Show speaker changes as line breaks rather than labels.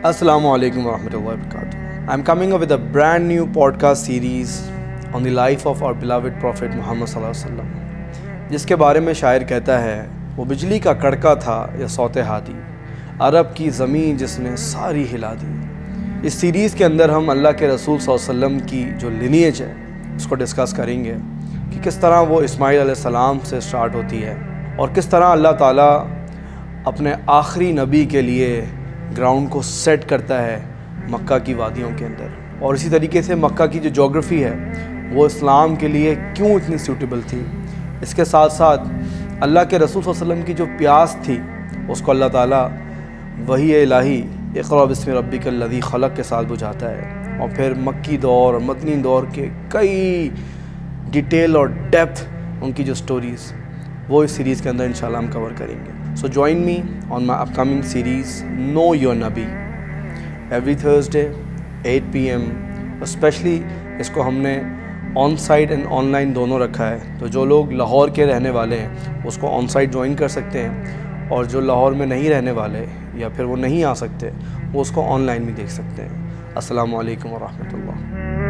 Assalamu alaikum warahmatullahi wabarakatuh. I'm coming up with a brand new podcast series on the life of our beloved Prophet Muhammad sallallahu alaihi wasallam, जिसके बारे में शायर कहता है वो बिजली का कड़का था या सौते हादी, अरब की ज़मीन जिसने सारी हिला दी। इस सीरीज़ के अंदर हम अल्लाह के रसूल सल्लल्लाहु अलैहि वसल्लम की जो लिनिएज है उसको डिस्कस करेंगे कि किस तरह वो इस्माइल अलैहिस्सलाम से स्टार्ट होती है और किस तरह अल्लाह ताला अपने आखिरी नबी के लिए ग्राउंड को सेट करता है मक्का की वादियों के अंदर, और इसी तरीके से मक्का की जो जोग्राफ़ी है वो इस्लाम के लिए क्यों इतनी सूटेबल थी। इसके साथ साथ अल्लाह के रसूल सल्लल्लाहु अलैहि वसल्लम की जो प्यास थी उसको अल्लाह ताला वही इलाही इक़रा बिस्मि रब्बिकल लज़ी खलक़ के साथ बुझाता है, और फिर मक्की दौर और मदनी दौर के कई डिटेल और डेप्थ उनकी जो स्टोरीज़ वो इस सीरीज़ के अंदर इंशाल्लाह हम कवर करेंगे। So join me on my upcoming series Know Your Nabi every Thursday 8 PM। Specially इसको हमने ऑन साइट एंड ऑनलाइन दोनों रखा है, तो जो लोग लाहौर के रहने वाले हैं उसको ऑन साइट ज्वाइन कर सकते हैं, और जो लाहौर में नहीं रहने वाले या फिर वो नहीं आ सकते वो उसको ऑनलाइन भी देख सकते हैं। अस्सलामु अलैकुम व रहमतुल्लाह।